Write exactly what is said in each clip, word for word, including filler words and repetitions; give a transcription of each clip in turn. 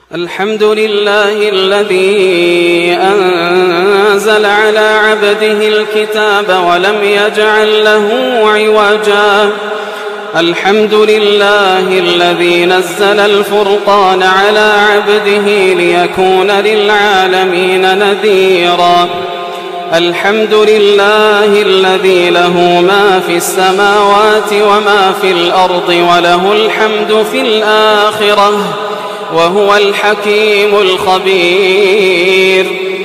الحمد لله الذي أنزل على عبده الكتاب ولم يجعل له عوجا. الحمد لله الذي نزل الفرقان على عبده ليكون للعالمين نذيرا. الحمد لله الذي له ما في السماوات وما في الأرض وله الحمد في الآخرة وهو الحكيم الخبير.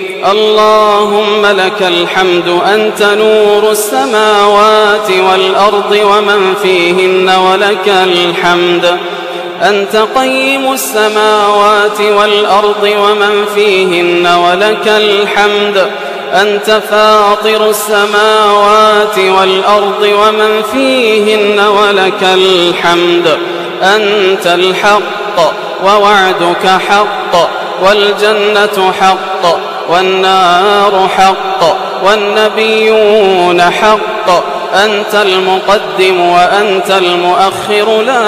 اللهم لك الحمد أنت نور السماوات والأرض ومن فيهن، ولك الحمد أنت قيم السماوات والأرض ومن فيهن، ولك الحمد أنت فاطر السماوات والأرض ومن فيهن، ولك الحمد أنت الحق ووعدك حق والجنة حق والنار حق والنبيون حق. أنت المقدم وأنت المؤخر، لا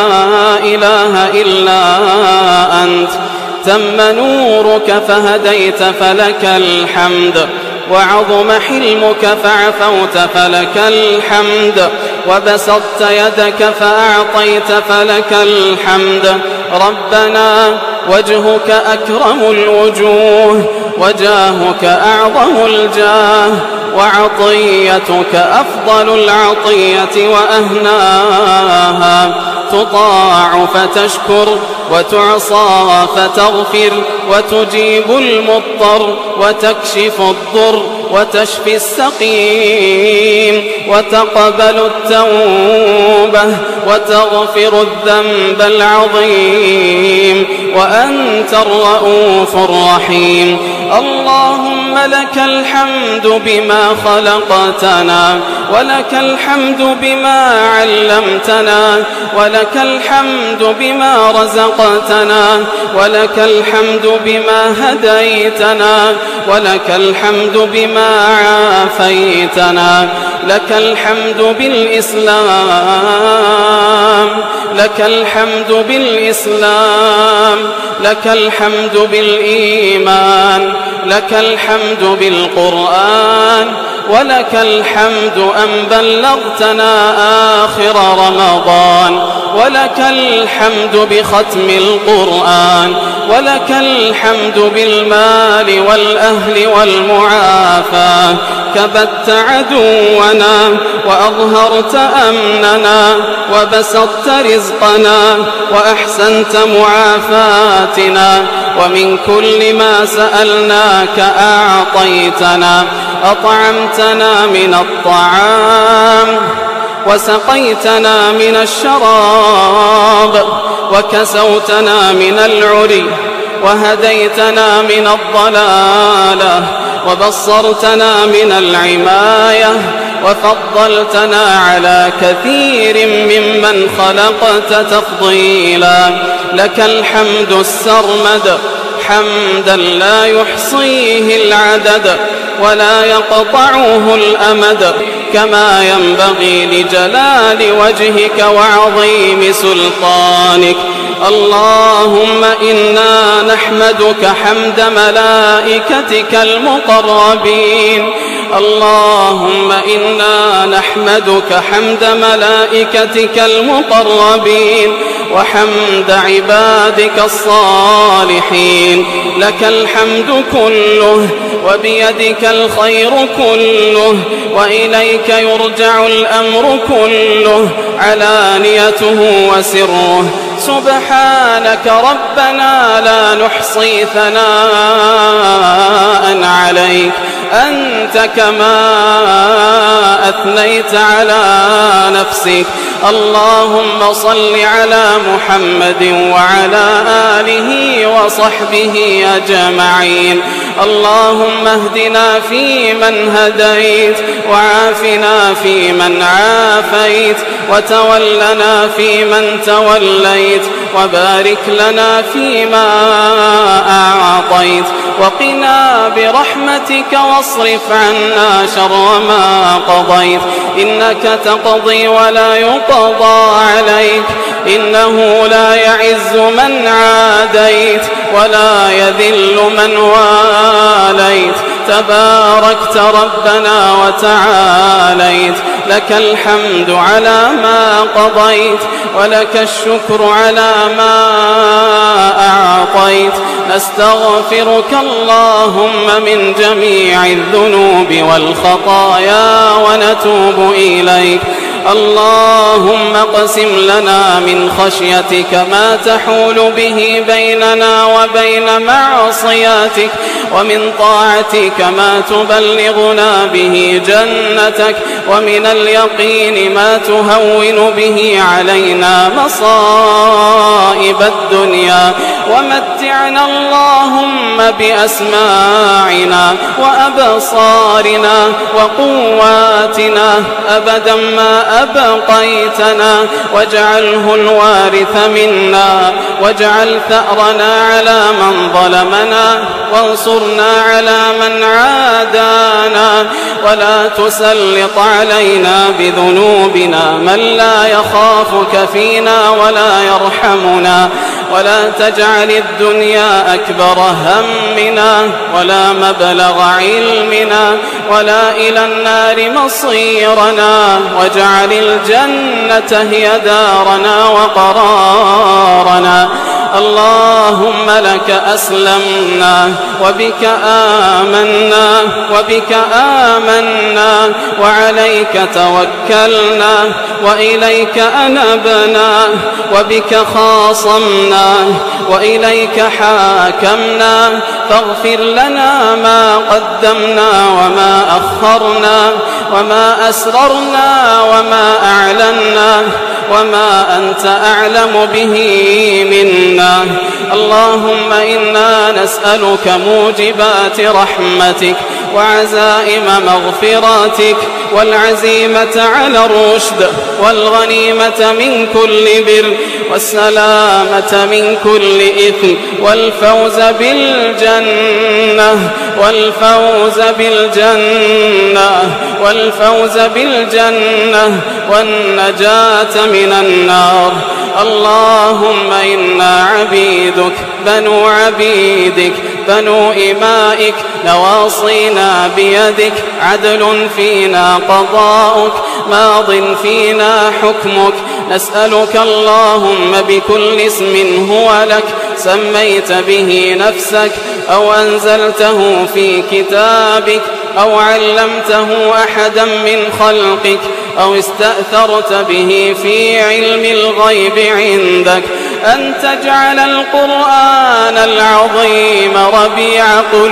إله إلا أنت. تم نورك فهديت فلك الحمد، وعظم حلمك فعفوت فلك الحمد، وبسطت يدك فأعطيت فلك الحمد. ربنا وجهك أكرم الوجوه، وجاهك أعظم الجاه، وعطيتك أفضل العطية وأهناها. تطاع فتشكر، وتعصى فتغفر، وتجيب المضطر، وتكشف الضر، وتشفي السقيم، وتقبل التوبة، وتغفر الذنب العظيم، وأنت الرؤوف الرحيم. اللهم لك الحمد بما خلقتنا، ولك الحمد بما علمتنا، ولك الحمد بما رزقتنا، ولك الحمد بما هديتنا، ولك الحمد بما عافيتنا. لك الحمد بالإسلام، لك الحمد بالإسلام، لك الحمد بالإيمان، لك الحمد بالقرآن، ولك الحمد أن بلغتنا آخر رمضان، ولك الحمد بختم القرآن، ولك الحمد بالمال والأهل والمعافاة. كبت عدونا وأظهرت أمننا، وبسطت رزقنا وأحسنت معافاتنا، ومن كل ما سألناك أعطيتنا. أطعمتنا من الطعام، وسقيتنا من الشراب، وكسوتنا من العري، وهديتنا من الضلالة، وبصرتنا من العماية، وفضلتنا على كثير ممن خلقت تفضيلا. لك الحمد السرمد، حمدا لا يحصيه العدد ولا يقطعه الأمد، كما ينبغي لجلال وجهك وعظيم سلطانك. اللهم إنا نحمدك حمد ملائكتك المقربين، اللهم إنا نحمدك حمد ملائكتك المقربين، وحمد عبادك الصالحين. لك الحمد كله، وبيدك الخير كله، وإليك يرجع الأمر كله، علانيته وسره. سبحانك ربنا لا نحصي ثناء عليك، أنت كما أثنيت على نفسك. اللهم صل على محمد وعلى آله وصحبه أجمعين. اللهم اهدنا فيمن هديت، وعافنا فيمن عافيت، وتولنا فيمن توليت، وبارك لنا فيما أعطيت، وقنا برحمتك واصرف عنا شر ما قضيت. إنك تقضي ولا يقضى عليك، إنه لا يعز من عاديت ولا يذل من واليت، تباركت ربنا وتعاليت، لك الحمد على ما قضيت ولك الشكر على ما أعطيت. نستغفرك اللهم من جميع الذنوب والخطايا ونتوب إليك. اللهم اقسم لنا من خشيتك ما تحول به بيننا وبين معصياتك، ومن طاعتك ما تبلغنا به جنتك، ومن اليقين ما تهون به علينا مصائب الدنيا، ومتعنا اللهم بأسماعنا وأبصارنا وقواتنا أبدا ما أبقيتنا، واجعله الوارث منا، واجعل ثأرنا على من ظلمنا، وانصرنا على من عادانا، ولا تسلط علينا بذنوبنا من لا يخافك فينا ولا يرحمنا، ولا تجعل الدنيا أكبر همنا ولا مبلغ علمنا ولا إلى النار مصيرنا، واجعل الجنة هي دارنا وقرارنا. اللهم لك أسلمنا وبك آمنا وبك آمنا وعليك توكلنا وإليك أنبنا وبك خاصمنا وإليك حاكمنا، فاغفر لنا ما قدمنا وما أخرنا وما أسررنا وما أعلنا وما أنت أعلم به منا. اللهم إنا نسألك موجبات رحمتك وعزائم مغفراتك والعزيمة على الرشد والغنيمة من كل بر والسلامة من كل إثم والفوز بالجنة والفوز بالجنة والفوز بالجنة والنجاة من النار. اللهم إنا عبيدك بنو عبيدك بنو إمائك، نواصينا بيدك، عدل فينا قضاؤك، ماض فينا حكمك. نسألك اللهم بكل اسم هو لك سميت به نفسك أو أنزلته في كتابك أو علمته أحدا من خلقك أو استأثرت به في علم الغيب عندك، أن تجعل القرآن العظيم ربيع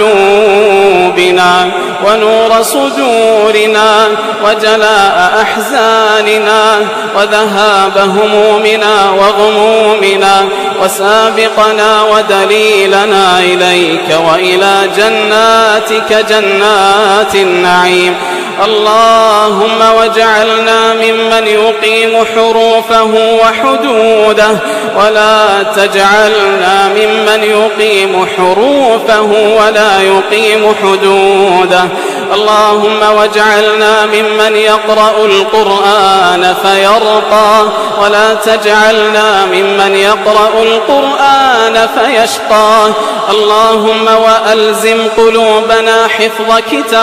قلوبنا ونور صدورنا وجلاء أحزاننا وذهاب همومنا وغمومنا وسابقنا ودليلنا إليك وإلى جناتك جنات النعيم. اللهم واجعلنا ممن يقيم حروفه وحدوده، ولا تجعلنا ممن يقيم حروفه ولا يقيم حدوده. اللهم واجعلنا ممن يقرأ القرآن فيرقى، ولا تجعلنا ممن يقرأ القرآن فيشقى. اللهم وألزم قلوبنا حفظ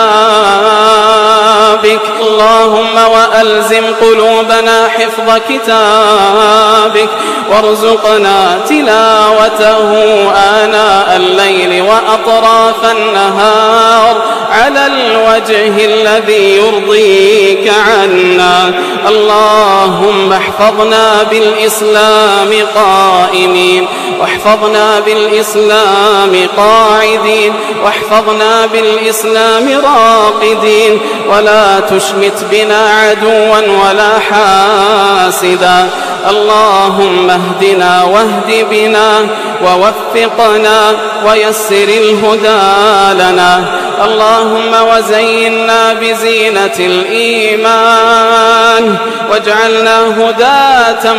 كتابك، اللهم وألزم قلوبنا حفظ كتابك، وارزقنا تلاوته آناء الليل وأطراف النهار على الوجه الذي يرضيك عنا. اللهم احفظنا بالإسلام قائمين، واحفظنا بالإسلام قاعدين، واحفظنا بالإسلام راقدين، ولا تشمت بنا عدوا ولا حاسدا. اللهم اهدنا واهد بنا ووفقنا ويسر الهدى لنا. اللهم وزينا بزينة الإيمان واجعلنا هداة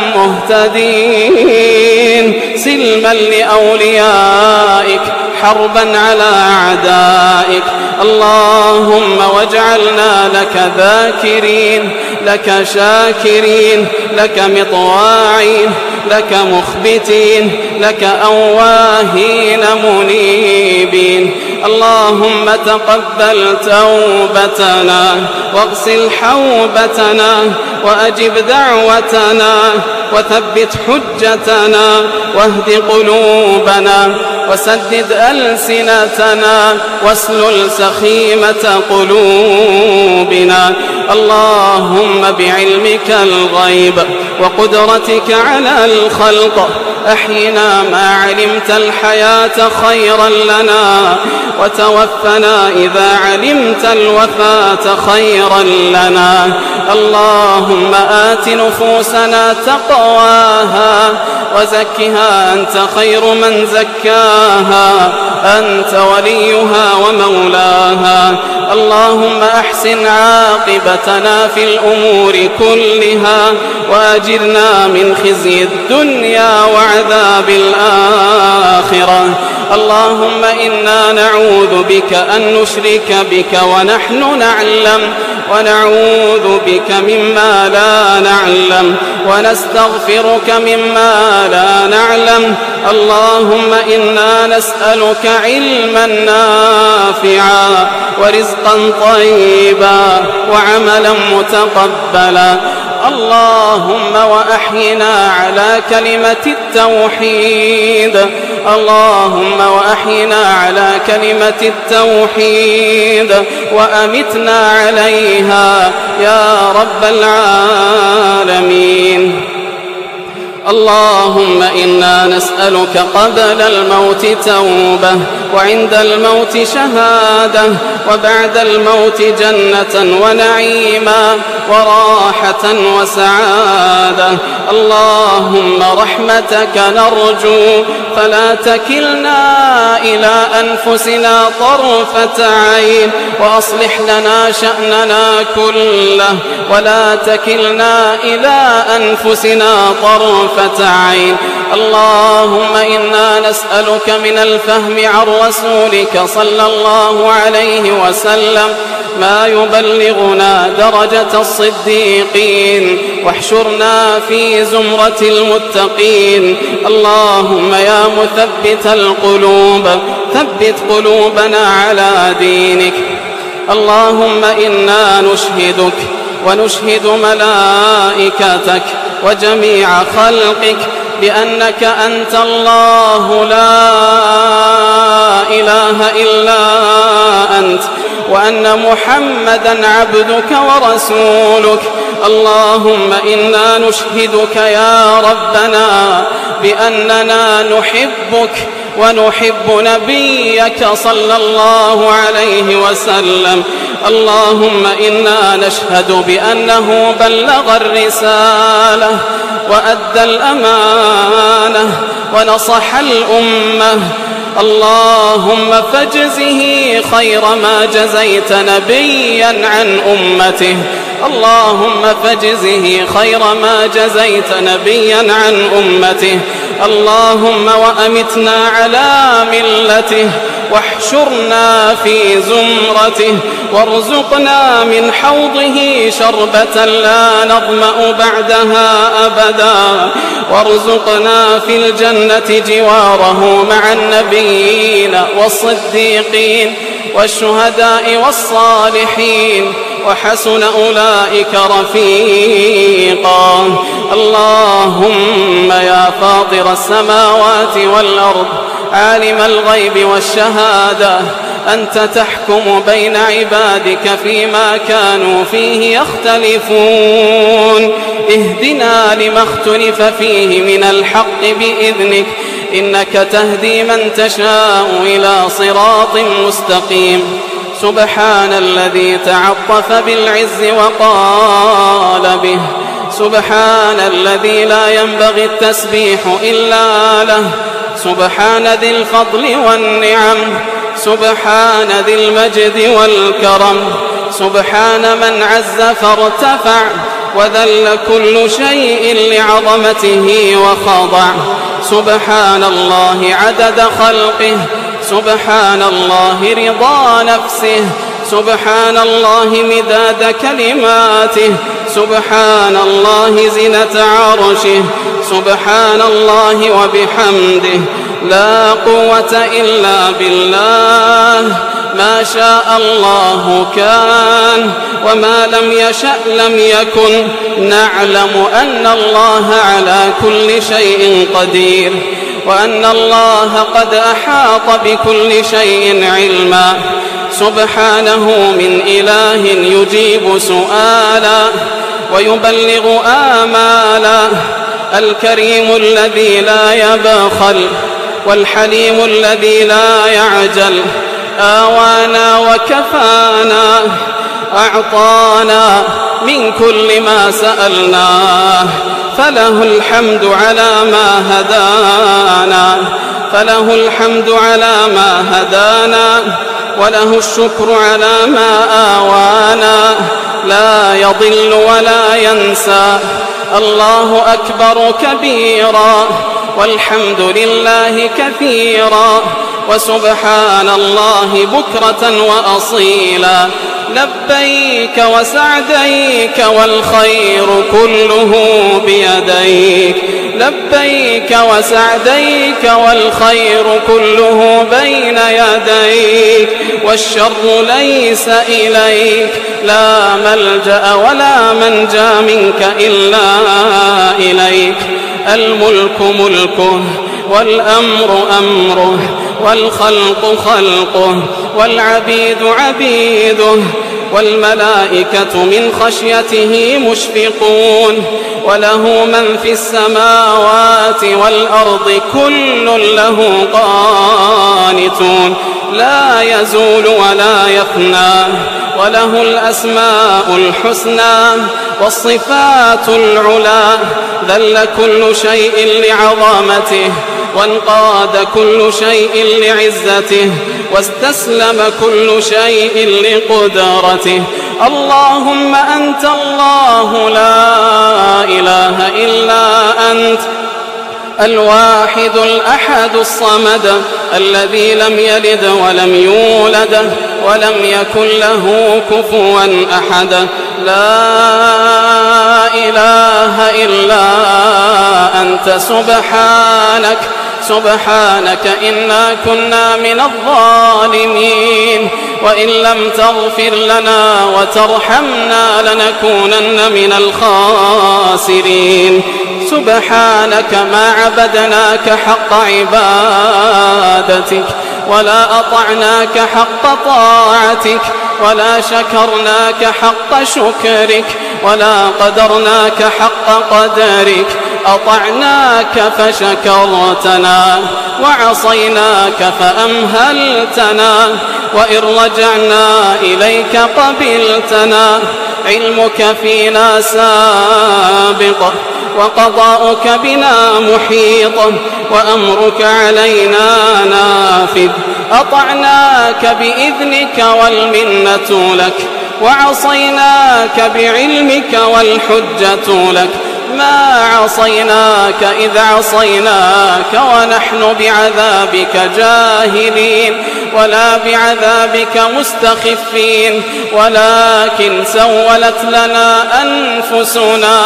مهتدين، سلما لأوليائك، حربا على أعدائك. اللهم واجعلنا لك ذاكرين لك شاكرين، لك مطواعين، لك مخبتين، لك أواهين منيبين. اللهم تقبل توبتنا واغسل حوبتنا وأجب دعوتنا وثبت حجتنا واهد قلوبنا وسدد ألسنتنا واسلل سخيمة قلوبنا. اللهم بعلمك الغيب وقدرتك على الخلق أحينا ما علمت الحياة خيرا لنا وتوفنا إذا علمت الوفاة خيرا لنا. اللهم آت نفوسنا تقواها وزكها أنت خير من زكاها، أنت وليها ومولاها. اللهم أحسن عاقبتنا في الأمور كلها وأجرنا من خزي الدنيا وعذاب الآخرة. اللهم إنا نعوذ بك أن نشرك بك ونحن نعلم ونعوذ بك مما لا نعلم ونستغفرك مما لا نعلم. اللهم إنا نسألك علما نافعا ورزقا طيبا وعملا متقبلا. اللهم وأحينا على كلمة التوحيد، اللهم وأحينا على كلمة التوحيد وأمتنا عليها يا رب العالمين. اللهم إنا نسألك قبل الموت توبة وعند الموت شهادة وبعد الموت جنة ونعيما وراحة وسعادة. اللهم رحمتك نرجو فلا تكلنا إلى أنفسنا طرفة عين وأصلح لنا شأننا كله ولا تكلنا إلى أنفسنا طرفة عين. اللهم إنا نسألك من الفهم عن رسولك صلى الله عليه وسلم ما يبلغنا درجة الصديقين واحشرنا في زمرة المتقين. اللهم يا مثبت القلوب ثبت قلوبنا على دينك. اللهم إنا نشهدك ونشهد ملائكتك وجميع خلقك بأنك أنت الله لا إله إلا أنت وأن محمدا عبدك ورسولك. اللهم إنا نشهدك يا ربنا بأننا نحبك ونحب نبيك صلى الله عليه وسلم. اللهم إنا نشهد بأنه بلغ الرسالة وأدى الأمانة ونصح الأمة. اللهم فاجزه خير ما جزيت نبيا عن أمته. اللهم فاجزه خير ما جزيت نبيا عن أمته. اللهم وأمتنا على ملته واحشرنا في زمرته وارزقنا من حوضه شربة لا نظمأ بعدها أبدا وارزقنا في الجنة جواره مع النبيين والصديقين والشهداء والصالحين وحسن أولئك رفيقا. اللهم يا فاطر السماوات والأرض عالم الغيب والشهادة أنت تحكم بين عبادك فيما كانوا فيه يختلفون. اهدنا لما اختلف فيه من الحق بإذنك إنك تهدي من تشاء إلى صراط مستقيم. سبحان الذي تعطف بالعز وقال به، سبحان الذي لا ينبغي التسبيح إلا له، سبحان ذي الفضل والنعم، سبحان ذي المجد والكرم، سبحان من عز فارتفع وذل كل شيء لعظمته وخضع. سبحان الله عدد خلقه، سبحان الله رضا نفسه، سبحان الله مداد كلماته، سبحان الله زنة عرشه، سبحان الله وبحمده، لا قوة إلا بالله، ما شاء الله كان وما لم يشأ لم يكن، نعلم أن الله على كل شيء قدير، وأن الله قد أحاط بكل شيء علما، سبحانه من إله يجيب سؤالا ويبلغ آمالا، الكريم الذي لا يبخل، والحليم الذي لا يعجل، آوانا وكفانا، أعطانا من كل ما سألناه، فله الحمد على ما هدانا، فله الحمد على ما هدانا، وله الشكر على ما آوانا، لا يضل ولا ينسى، الله أكبر كبيرا، والحمد لله كثيرا، وسبحان الله بكرة وأصيلا، لبيك وسعديك والخير كله بيديك، لبيك وسعديك والخير كله بين يديك، والشر ليس إليك، لا ملجأ ولا منجى منك إلا إليك، الملك ملكه، والأمر أمره، والخلق خلقه، والعبيد عبيده، والملائكة من خشيته مشفقون، وله من في السماوات والأرض كل له قانتون، لا يزول ولا يفنى، وله الأسماء الحسنى والصفات العلى، ذل كل شيء لعظمته، وانقاد كل شيء لعزته، واستسلم كل شيء لقدرته، اللهم أنت الله لا إله إلا أنت، الواحد الأحد الصمد، الذي لم يلد ولم يولد ولم يكن له كفوا أحد، لا إله إلا أنت، سبحانك سبحانك إنا كنا من الظالمين، وإن لم تغفر لنا وترحمنا لنكونن من الخاسرين، سبحانك ما عبدناك حق عبادتك، ولا أطعناك حق طاعتك، ولا شكرناك حق شكرك، ولا قدرناك حق قدرك، أطعناك فشكرتنا، وعصيناك فأمهلتنا، وإن رجعنا إليك قبلتنا، علمك فينا سابق، وقضاؤك بنا محيط، وأمرك علينا نافذ، أطعناك بإذنك والمنة لك، وعصيناك بعلمك والحجة لك، ما عصيناك إذ عصيناك ونحن بعذابك جاهلين، ولا بعذابك مستخفين، ولكن سولت لنا أنفسنا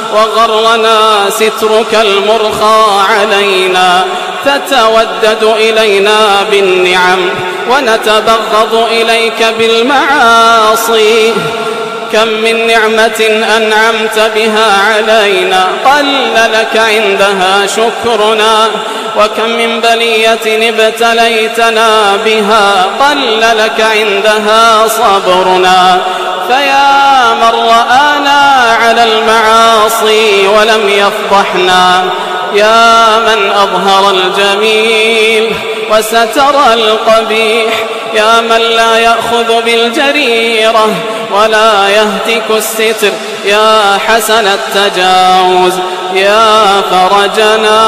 وغرنا سترك المرخى علينا، تتودد إلينا بالنعم ونتبغض إليك بالمعاصي، كم من نعمة أنعمت بها علينا قل لك عندها شكرنا، وكم من بلية ابتليتنا بها قل لك عندها صبرنا، فيا من رآنا على المعاصي ولم يفضحنا، يا من أظهر الجميل وستر القبيح، يا من لا يأخذ بالجريرة ولا يهتك الستر، يا حسن التجاوز، يا فرجنا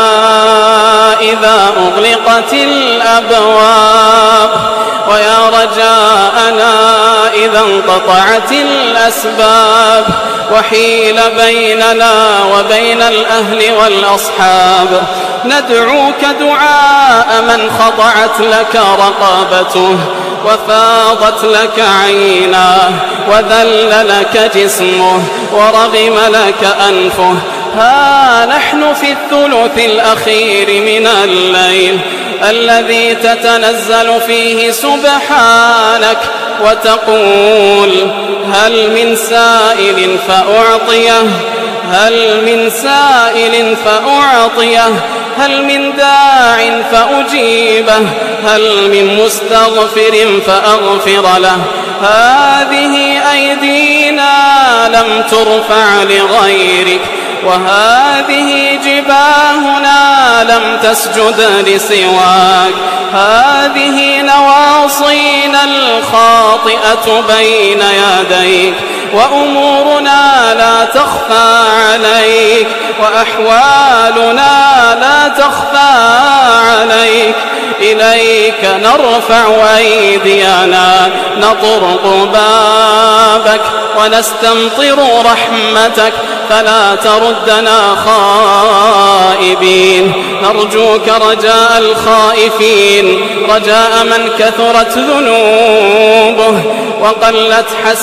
إذا أغلقت الأبواب، ويا رجاءنا إذا انقطعت الأسباب، وحيل بيننا وبين الأهل والأصحاب، ندعوك دعاء من خضعت لك رقبته، وفاضت لك عيناه وذل لك جسمه ورغم لك أنفه. ها نحن في الثلث الأخير من الليل الذي تتنزل فيه سبحانك وتقول هل من سائل فأعطيه، هل من سائل فأعطيه، هل من داع فأجيبه، هل من مستغفر فأغفر له. هذه أيدينا لم ترفع لغيرك، وهذه جباهنا لم تسجد لسواك، هذه نواصينا الخاطئة بين يديك، وأمورنا لا تخفى عليك، وأحوالنا لا تخفى عليك. إليك نرفع أيدينا نطرق بابك ونستمطر رحمتك، فلا تردنا خائبين. نرجوك رجاء الخائفين، رجاء من كثرت ذنوبه وقلت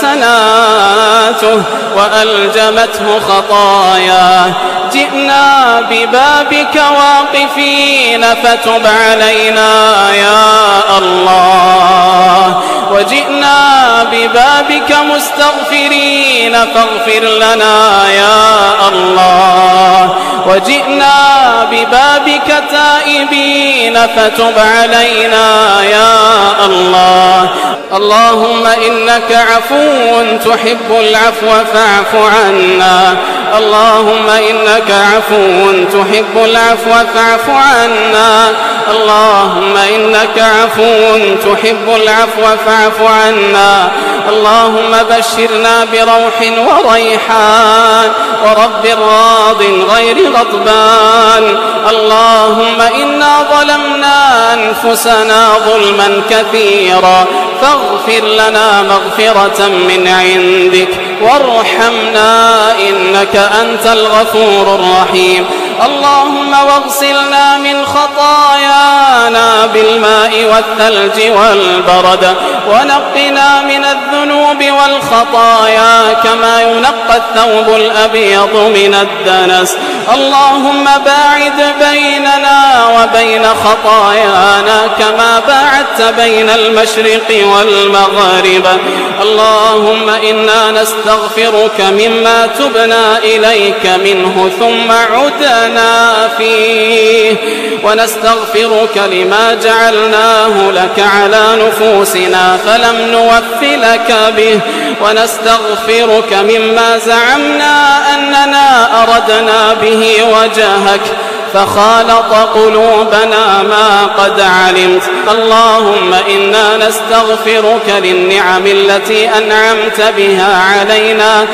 حسناته وألجمته خطاياه. جئنا ببابك واقفين فتب علينا يا الله، وجئنا ببابك مستغفرين فاغفر لنا يا الله، وجئنا ببابك تائبين فتب علينا يا الله. اللهم إنك عفو تحب العفو فاعف عنا، اللهم إنك عفو تحب العفو فاعف عنا، اللهم إنك عفو تحب العفو فاعف عنا. اللهم بشرنا بروح وريحان ورب راض غير غضبان. اللهم إنا ظلمنا أنفسنا ظلما كثيرا فاغفر لنا مغفرة من عندك وارحمنا إنك أنت الغفور الرحيم. اللهم واغسلنا من خطايانا بالماء والثلج والبرد، ونقنا من الذنوب والخطايا كما ينقى الثوب الأبيض من الدنس. اللهم باعد بيننا وبين خطايانا كما باعدت بين المشرق والمغرب. اللهم إنا نستغفرك مما تبنا إليك منه ثم عدنا فيه، ونستغفرك لما جعلناه لك على نفوسنا فلم نوف لك به، ونستغفرك مما زعمنا أننا أردنا به وجهك فخالط قلوبنا ما قد علمت. اللهم إنا نستغفرك للنعم التي أنعمت بها علينا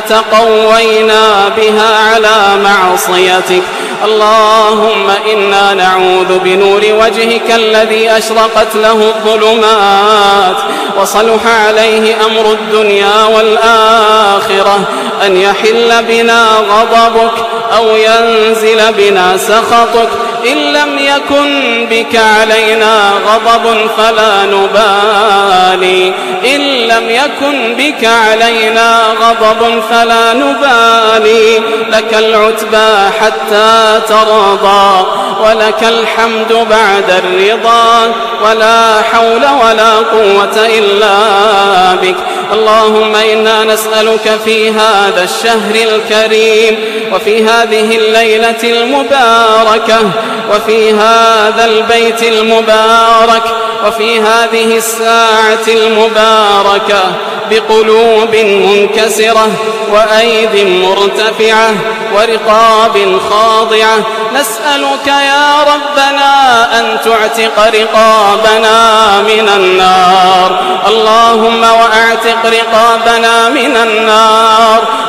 فتقوينا بها على معصيتك. اللهم إنا نعوذ بنور وجهك الذي أشرقت له الظلمات وصلح عليه أمر الدنيا والآخرة أن يحل بنا غضبك أو ينزل بنا سخطك. إن لم يكن بك علينا غضب فلا نبالي، إن لم يكن بك علينا غضب فلا نبالي. لك العتبى حتى ترضى ولك الحمد بعد الرضا، ولا حول ولا قوة إلا بك. اللهم إنا نسألك في هذا الشهر الكريم وفي هذه الليلة المباركة وفي هذا البيت المبارك وفي هذه الساعة المباركة بقلوب منكسرة وأيد مرتفعة ورقاب خاضعة، نسألك يا ربنا أن تعتق رقابنا من النار. اللهم وأعتق رقابنا من النار.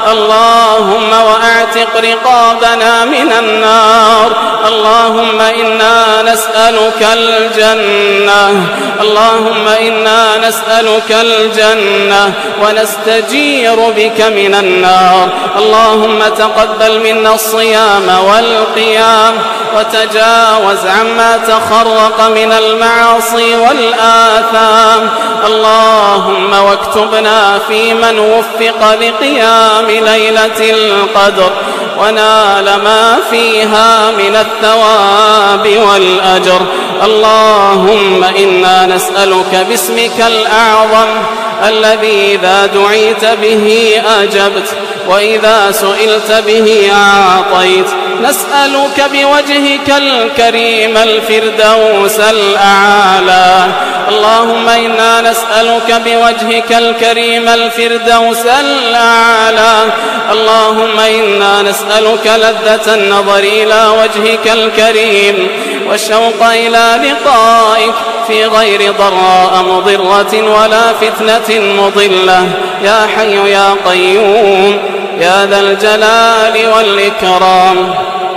اللهم وأعتق رقابنا من النار. اللهم إنا نسألك الجنة، اللهم إنا نسألك الجنة ونستجير بك من النار. اللهم تقبل منا الصيام والقيام وتجاوز عما تخرق من المعاصي والآثام. اللهم واكتبنا في من وفق لقيام ليلة القدر ونال ما فيها من الثواب والأجر. اللهم إنا نسألك باسمك الأعظم الذي إذا دعيت به أجبت وإذا سئلت به أعطيت، نسألك بوجهك الكريم الفردوس الأعلى. اللهم إنا نسألك بوجهك الكريم الفردوس الأعلى. اللهم إنا نسألك لذة النظر إلى وجهك الكريم والشوق إلى لقائك في غير ضراء مضرة ولا فتنة مضلة، يا حي يا قيوم يا ذا الجلال والإكرام.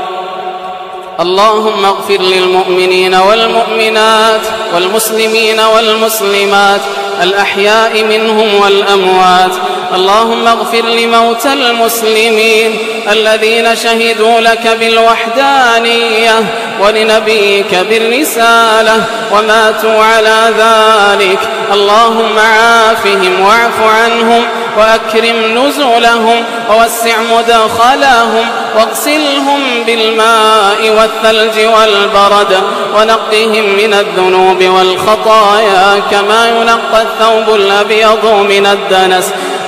اللهم اغفر للمؤمنين والمؤمنات والمسلمين والمسلمات الأحياء منهم والأموات. اللهم اغفر لموتى المسلمين الذين شهدوا لك بالوحدانية ولنبيك بالرسالة وماتوا على ذلك. اللهم عافهم واعف عنهم وأكرم نزلهم ووسع مدخلهم واغسلهم بالماء والثلج والبرد ونقهم من الذنوب والخطايا كما ينقى الثوب الأبيض من الدنس.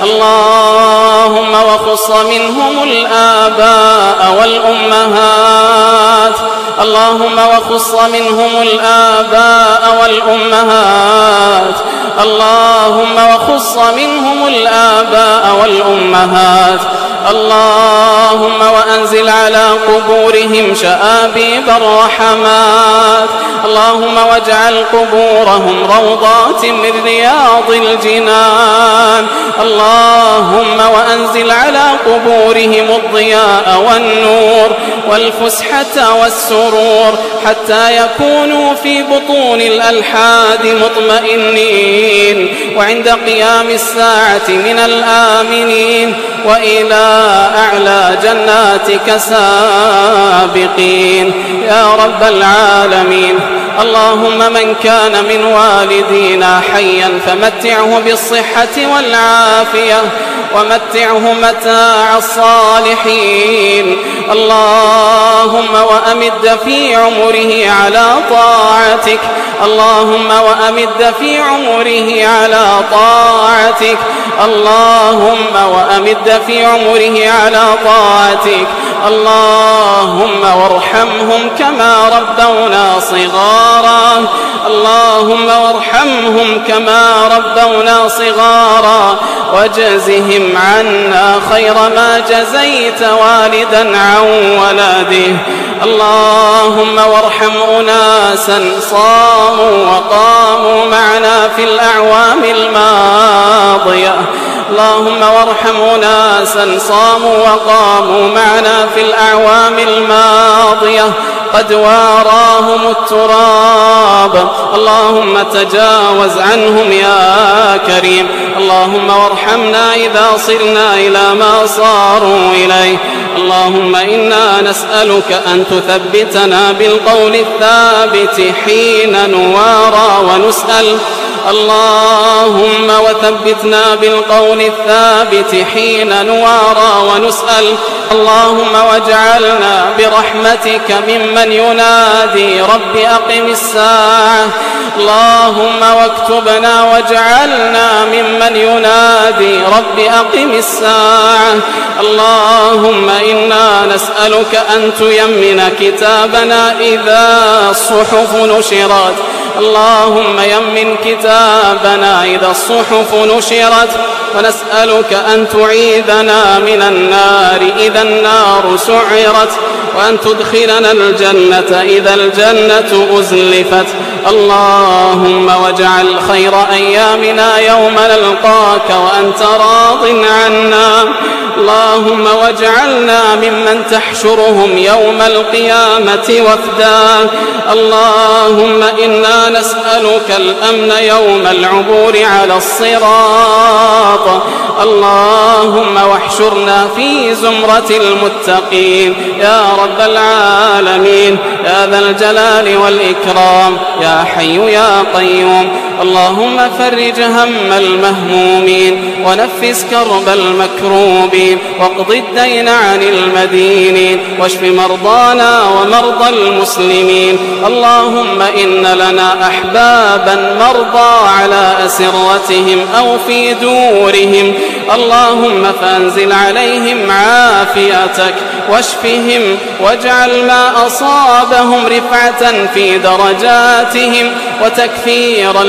اللهم وخص منهم الآباء والأمهات، اللهم وخص منهم الآباء والأمهات، اللهم وخص منهم الآباء والأمهات. اللهم وأنزل على قبورهم شآبيب الرحمات. اللهم واجعل قبورهم روضات من رياض الجنان. اللهم وأنزل على قبورهم الضياء والنور والفسحة والسرور حتى يكونوا في بطون الألحاد مطمئنين وعند قيام الساعة من الآمنين وإلى أعلى جناتك سابقين يا رب العالمين. اللهم من كان من والدينا حيا فمتعه بالصحة والعافية ومتعه متاع الصالحين. اللهم وأمد في عمره على طاعتك، اللهم وأمد في عمره على طاعتك، اللهم وأمد في عمره على طاعتك. اللهم وارحمهم كما ربونا صغارا، اللهم وارحمهم كما ربونا صغارا وجزهم عنا خير ما جزيت والدا عن ولده. اللهم وارحم أناسا صاموا وقاموا معنا في الأعوام الماضية، اللهم وارحم أناسا صاموا وقاموا معنا في الأعوام الماضية قد واراهم التراب. اللهم تجاوز عنهم يا كريم. اللهم وارحمنا إذا صرنا إلى ما صاروا إليه. اللهم إنا نسألك أن تثبتنا بالقول الثابت حين نوارى ونسأل. اللهم وثبتنا بالقول الثابت حين نوارى ونسأل. اللهم واجعلنا برحمتك ممن ينادي رب أقم الساعة. اللهم واكتبنا واجعلنا ممن ينادي رب أقم الساعة. اللهم إنا نسألك أن تيمن كتابنا إذا الصحف نشرت. اللهم يمن كتابنا إذا الصحف نشرت، ونسألك أن تعيذنا من النار إذا النار سعرت، وأن تدخلنا الجنة إذا الجنة أزلفت. اللهم واجعل خير أيامنا يوم نلقاك وأنت راض عنا. اللهم واجعلنا ممن تحشرهم يوم القيامة وفدا. اللهم إنا نسألك الأمن يوم العبور على الصراط. اللهم واحشرنا في زمرة المتقين يا رب العالمين يا ذا الجلال والإكرام يا حي يا قيوم. اللهم فرج هم المهمومين ونفس كرب المكروبين واقض الدين عن المدينين واشف مرضانا ومرضى المسلمين. اللهم إن لنا أحبابا مرضى على أسرتهم أو في دورهم. اللهم فانزل عليهم عافيتك واشفهم واجعل ما أصابهم رفعة في درجاتهم وتكفيرا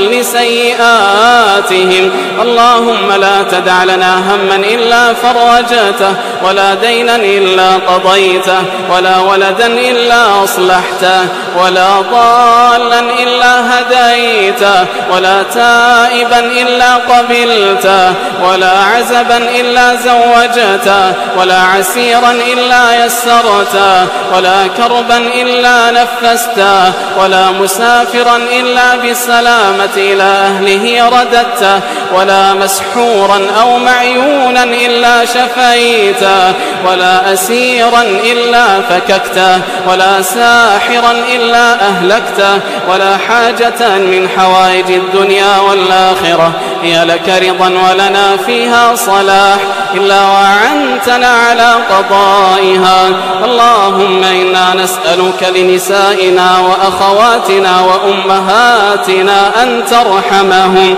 لسيئاتهم. اللهم لا تدع لنا هما إلا فرجته ولا دينا إلا قضيته ولا ولدا إلا أصلحته ولا ضالا إلا هديته ولا تائبا إلا قبلته ولا عزبا إلا زوجته ولا عسيرا إلا يسرته ولا كربا إلا نفسته ولا مسافرا إلا بالسلامة إلى أهله رددته ولا مسحورا أو معيونا إلا شفيته ولا أسيرا إلا فككته ولا ساحرا إلا أهلكته ولا حاجة من حوائج الدنيا والآخرة هي لك رضا ولنا فيها صلاح إلا وعنتنا على قضائها. اللهم إنا نسألك لنسائنا وأخواتنا وأمهاتنا أن ترحمهم.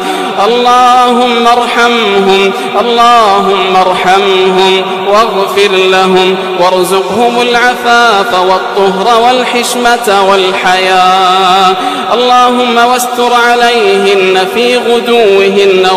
اللهم ارحمهم اللهم ارحمهم واغفر لهم وارزقهم العفاف والطهر والحشمة والحياة. اللهم واستر عليهن في غدوهن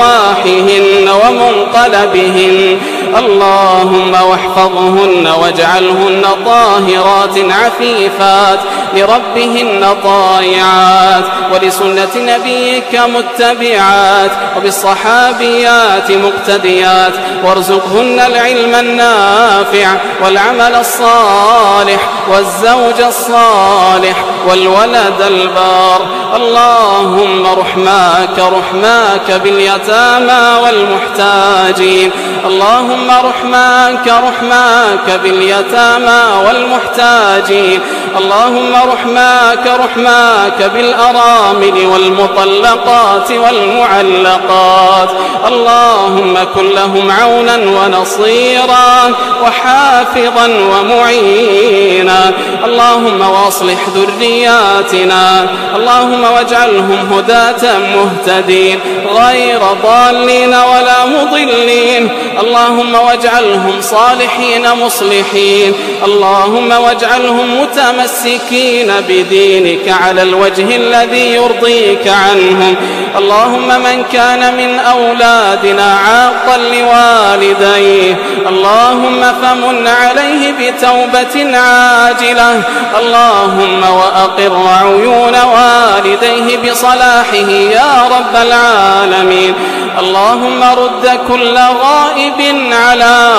ورواحهن ومنقلبهن. اللهم واحفظهن واجعلهن طاهرات عفيفات لربهن طائعات ولسنة نبيك متبعات وبالصحابيات مقتديات. وارزقهن العلم النافع والعمل الصالح والزوج الصالح والولد البار. اللهم رحماك رحماك باليتامى والمحتاجين. اللهم رحماك رحماك باليتامى والمحتاجين. اللهم رحماك رحماك بالأرامل والمطلقات والمعلقات. اللهم كن لهم عونا ونصيرا وحافظا ومعينا. اللهم واصلح ذرياتنا. اللهم واجعلهم هداة مهتدين غير ضالين ولا مضلين. اللهم واجعلهم صالحين مصلحين. اللهم واجعلهم متمسكين بدينك على الوجه الذي يرضيك عنهم. اللهم من كان من أولادنا عاقا لوالديه اللهم فمن عليه بتوبة عاجلة. اللهم وأقر عيون والديه بصلاحه يا رب العالمين. اللهم رد كل غائب على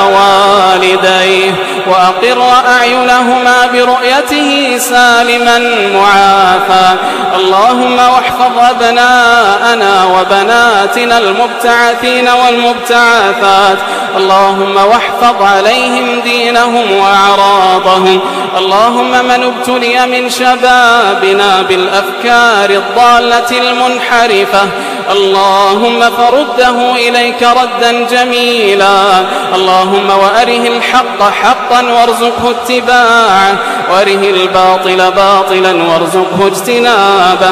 والديه وأقر أعينهما برؤيته سالما معافى. اللهم واحفظ أبناءنا وبناتنا المبتعثين والمبتعثات. اللهم واحفظ عليهم دينهم وأعراضهم. اللهم من ابتلي من شبابنا بالأفكار الضالة المنحرفة اللهم فرده إليك ردا جميلا. اللهم وأره الحق حقا وارزقه اتباعه وأره الباطل باطلا وارزقه اجتنابه.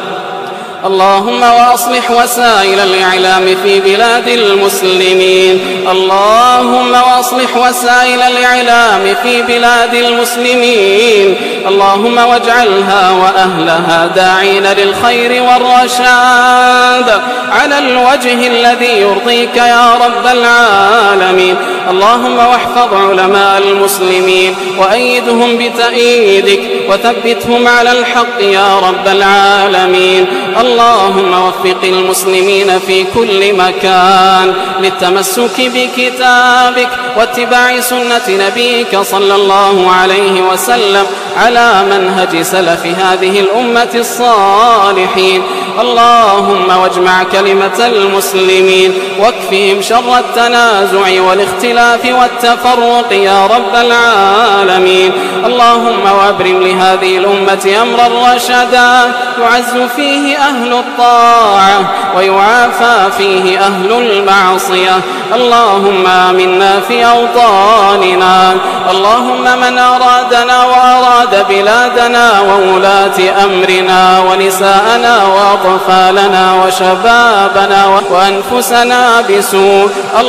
اللهم وأصلح وسائل الإعلام في بلاد المسلمين. اللهم وأصلح وسائل الإعلام في بلاد المسلمين. اللهم واجعلها وأهلها داعين للخير والرشاد على الوجه الذي يرضيك يا رب العالمين. اللهم واحفظ علماء المسلمين وأيدهم بتأييدك وثبتهم على الحق يا رب العالمين. اللهم وفق المسلمين في كل مكان للتمسك بكتابك واتباع سنة نبيك صلى الله عليه وسلم على منهج سلف هذه الأمة الصالحين. اللهم واجمع كلمة المسلمين واكفهم شر التنازع والاختلاف والتفرق يا رب العالمين. اللهم وابرم لهذه الأمة أمرا رشدا يعز فيه أهل الطاعة ويعافى فيه أهل المعصية. اللهم آمنا في أوطاننا. اللهم من أرادنا وأراد بلادنا وولاة أمرنا ونساءنا وأطفالنا وشبابنا وأنفسنا بسوء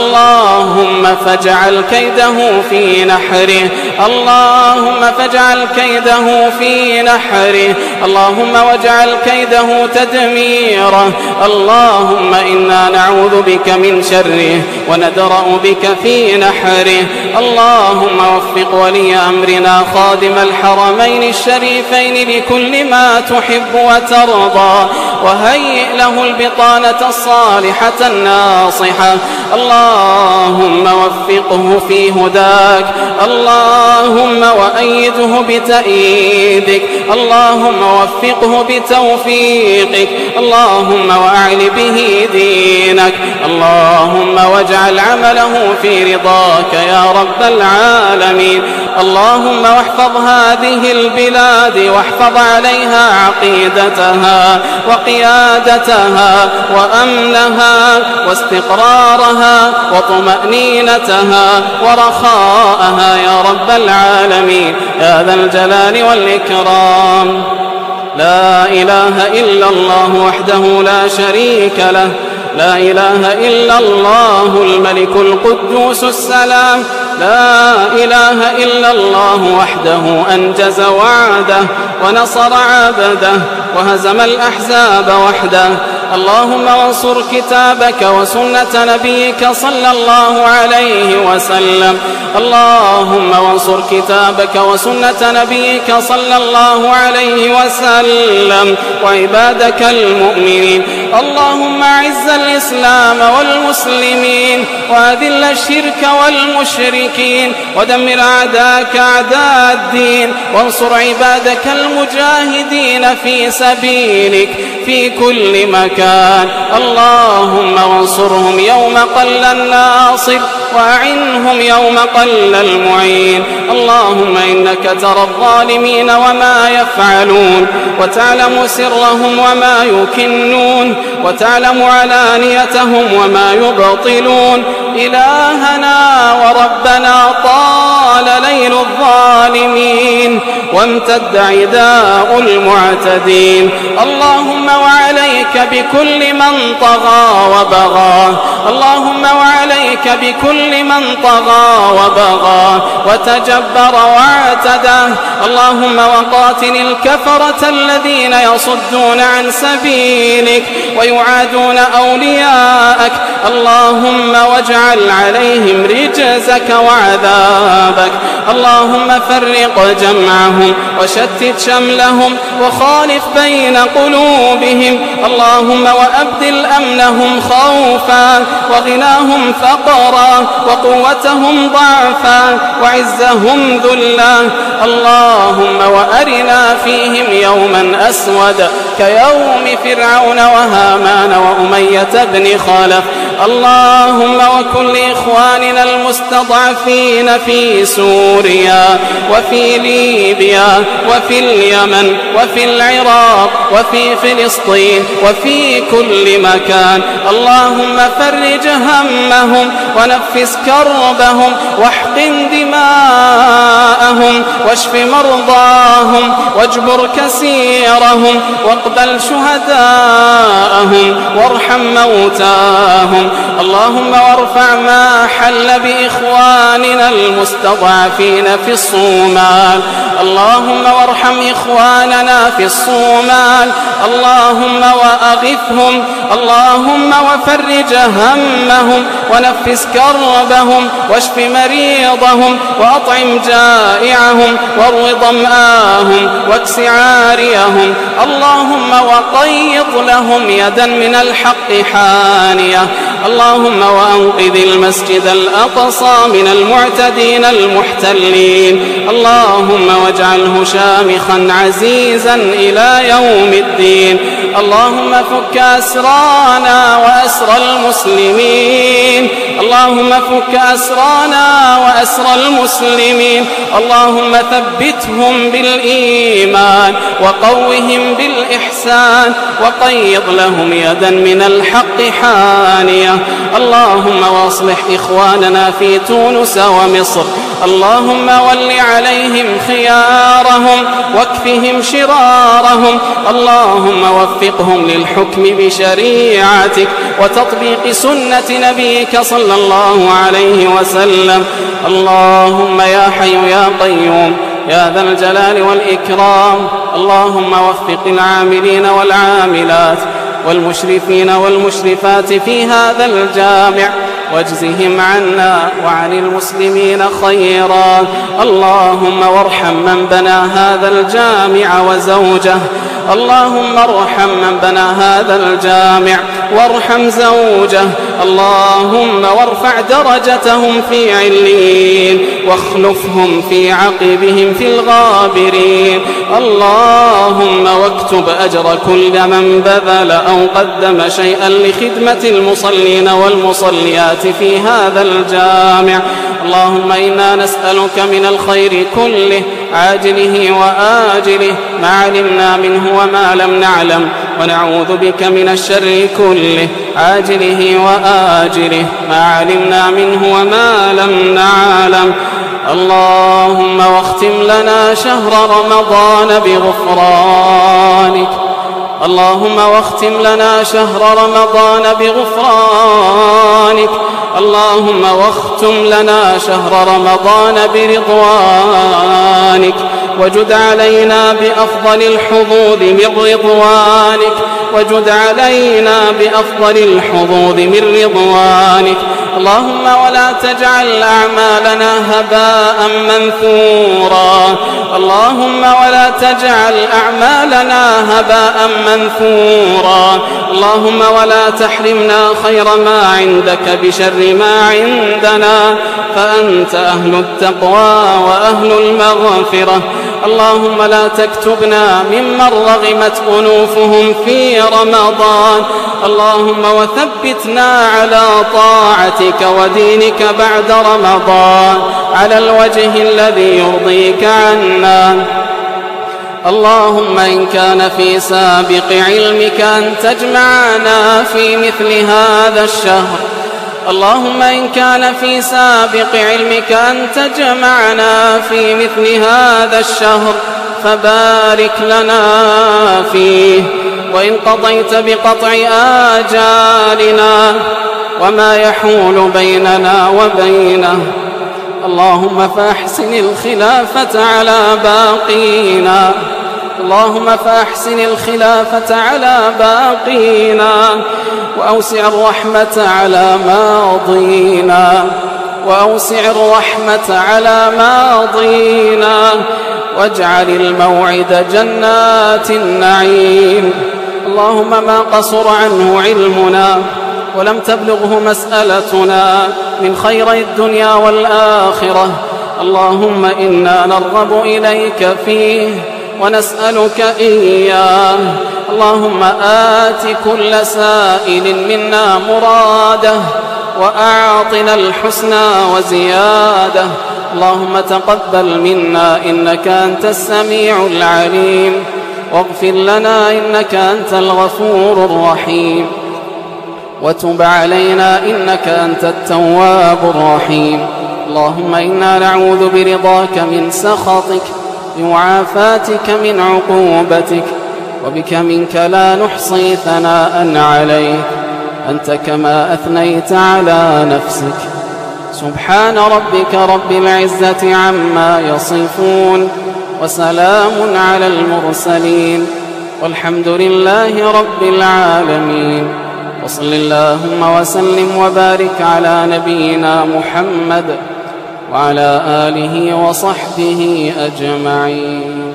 اللهم فاجعل كيده في نحره. اللهم فاجعل كيده في نحره. اللهم واجعل كيده تدميره. اللهم إنا نعوذ بك من شره وندرأ بك في نحره. اللهم وفق ولي أمرنا خادم الحرمين الشريفين لكل ما تحب وترضى وهيئ له البطانة الصالحة الناصحة. اللهم وفقه في هداك. اللهم وأيده بتأييدك. اللهم وفقه بتوفيقك. اللهم وأعل به دينك. اللهم واجعل عمله في رضاك يا رب العالمين. اللهم واحفظ هذه البلاد واحفظ عليها عقيدتها وقيادتها وأمنها واستقرارها وطمأنينتها ورخاءها يا رب العالمين يا ذا الجلال والإكرام. لا إله إلا الله وحده لا شريك له. لا إله إلا الله الملك القدوس السلام. لا إله إلا الله وحده أنجز وعده ونصر عبده وهزم الأحزاب وحده. اللهم وانصر كتابك وسنة نبيك صلى الله عليه وسلم. اللهم وانصر كتابك وسنة نبيك صلى الله عليه وسلم وعبادك المؤمنين. اللهم أعز الإسلام والمسلمين وأذل الشرك والمشركين ودمر أعداءك أعداء الدين وانصر عبادك المجاهدين في سبيلك في كل مكان. اللهم وانصرهم يوم قل الناصر وأعنهم يوم قل المعين. اللهم إنك ترى الظالمين وما يفعلون وتعلم سرهم وما يكنون وتعلم علانيتهم وما يبطلون. إلهنا وربنا طال ليل الظالمين وامتد عداء المعتدين. اللهم وعليك بكل من طغى وبغى. اللهم وعليك بكل من طغى وبغى وتجبر واعتدى. اللهم وقاتل الكفرة الذين يصدون عن سبيلك ويعادون أولياءك. اللهم واجعل عليهم رجزك وعذابك. اللهم فرق جمعهم وشتت شملهم وخالف بين قلوبهم. اللهم وأبدل أمنهم خوفا وغناهم فقرا وقوتهم ضعفا وعزهم ذلا. اللهم وأرنا فيهم يوما أسود كيوم فرعون وهامان وأمية بن خلف. اللهم وكن لإخواننا المستضعفين في سوريا وفي ليبيا وفي اليمن وفي العراق وفي فلسطين وفي كل مكان. اللهم فرج همهم ونفس كربهم واحقن دماءهم واشف مرضاهم واجبر كسيرهم واقبل شهداءهم وارحم موتاهم. اللهم وارفع ما حل بإخواننا المستضعفين في الصومال. اللهم وارحم إخواننا في الصومال. اللهم وأغثهم. اللهم وفرج همهم ونفس كربهم واشف مريضهم وأطعم جائعهم جائعهم وارو ضمآهم واكس عاريهم. اللهم وقيض لهم يدا من الحق حانية. اللهم وأنقذ المسجد الأقصى من المعتدين المحتلين. اللهم واجعله شامخا عزيزا إلى يوم الدين. اللهم فك أسرانا وأسر المسلمين. اللهم فك أسرانا وأسر المسلمين. اللهم ثبتهم بالإيمان وقوهم بالإحسان وقيض لهم يدا من الحق حانية. اللهم واصلح إخواننا في تونس ومصر. اللهم ول عليهم خيارهم واكفهم شرارهم. اللهم وفقهم للحكم بشريعتك وتطبيق سنة نبيك صلى الله عليه وسلم. اللهم يا حي يا قيوم يا ذا الجلال والإكرام، اللهم وفق العاملين والعاملات والمشرفين والمشرفات في هذا الجامع واجزهم عنا وعن المسلمين خيرا. اللهم وارحم من بنى هذا الجامع وزوجه. اللهم ارحم من بنى هذا الجامع وارحم زوجه. اللهم وارفع درجتهم في عليين واخلفهم في عقبهم في الغابرين. اللهم واكتب أجر كل من بذل أو قدم شيئا لخدمة المصلين والمصليات في هذا الجامع. اللهم إنا نسألك من الخير كله عاجله وآجله ما علمنا منه وما لم نعلم، ونعوذ بك من الشر كله عاجله وآجله ما علمنا منه وما لم نعلم. اللهم واختم لنا شهر رمضان بغفرانك. اللهم واختم لنا شهر رمضان بغفرانك. اللهم واختم لنا شهر رمضان برضوانك، وجد علينا بأفضل الحظوظ من رضوانك، وجد علينا بأفضل الحظوظ من رضوانك. اللهم ولا تجعل أعمالنا هباء منثورا. اللهم ولا تجعل أعمالنا هباء منثورا. اللهم ولا تحرمنا خير ما عندك بشر ما عندنا، فأنت أهل التقوى وأهل المغفرة. اللهم لا تكتبنا ممن رغمت أنوفهم في رمضان. اللهم وثبتنا على طاعتك ودينك بعد رمضان على الوجه الذي يرضيك عنا. اللهم إن كان في سابق علمك أن تجمعنا في مثل هذا الشهر، اللهم إن كان في سابق علمك أن تجمعنا في مثل هذا الشهر فبارك لنا فيه. وإن قضيت بقطع آجالنا وما يحول بيننا وبينه، اللهم فأحسن الخلافة على باقينا. اللهم فأحسن الخلافة على باقينا، وأوسع الرحمة على ماضينا، وأوسع الرحمة على ماضينا، واجعل الموعد جنات النعيم. اللهم ما قصر عنه علمنا ولم تبلغه مسألتنا من خيري الدنيا والآخرة، اللهم إنا نرغب إليك فيه ونسألك إياه. اللهم آت كل سائل منا مراده، وأعطنا الحسنى وزيادة. اللهم تقبل منا إنك أنت السميع العليم، واغفر لنا إنك أنت الغفور الرحيم، وتب علينا إنك أنت التواب الرحيم. اللهم إنا نعوذ برضاك من سخطك، بمعافاتك من عقوبتك، وبك منك لا نحصي ثناء عليك أنت كما أثنيت على نفسك. سبحان ربك رب العزة عما يصفون، وسلام على المرسلين، والحمد لله رب العالمين. وصل اللهم وسلم وبارك على نبينا محمد وعلى آله وصحبه أجمعين.